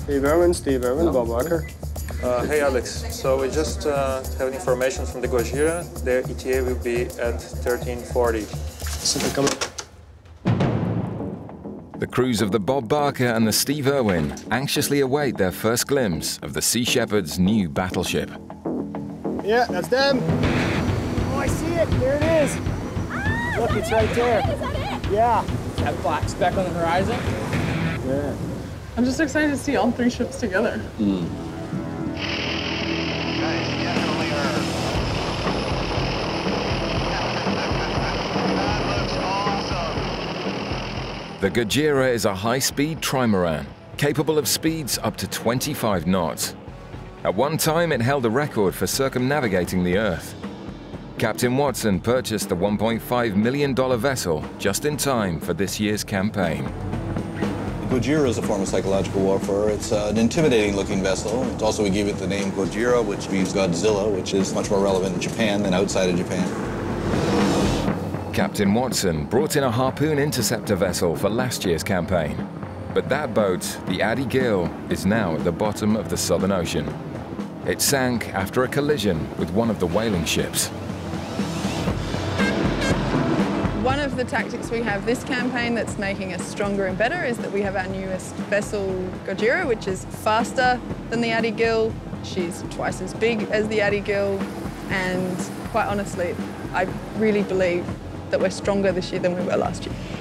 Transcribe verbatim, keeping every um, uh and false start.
Steve Irwin, Steve Irwin, Bob Barker. Uh, hey Alex, so we just uh, have information from the Gojira. Their E T A will be at thirteen forty. The crews of the Bob Barker and the Steve Irwin anxiously await their first glimpse of the Sea Shepherd's new battleship. Yeah, that's them. Oh, I see it. There it is. Ah, Look, it's right there. Is that it? Yeah. That black speck on the horizon? Yeah. I'm just excited to see all three ships together. Mm. The Gojira is a high-speed trimaran, capable of speeds up to twenty-five knots. At one time, it held a record for circumnavigating the Earth. Captain Watson purchased the one point five million dollar vessel just in time for this year's campaign. Gojira is a form of psychological warfare. It's uh, an intimidating-looking vessel. It's also, we gave it the name Gojira, which means Godzilla, which is much more relevant in Japan than outside of Japan. Captain Watson brought in a Harpoon interceptor vessel for last year's campaign. But that boat, the Addie Gill, is now at the bottom of the Southern Ocean. It sank after a collision with one of the whaling ships. One of the tactics we have this campaign that's making us stronger and better is that we have our newest vessel, Gojira, which is faster than the Addie Gill. She's twice as big as the Addie Gill, and quite honestly, I really believe that we're stronger this year than we were last year.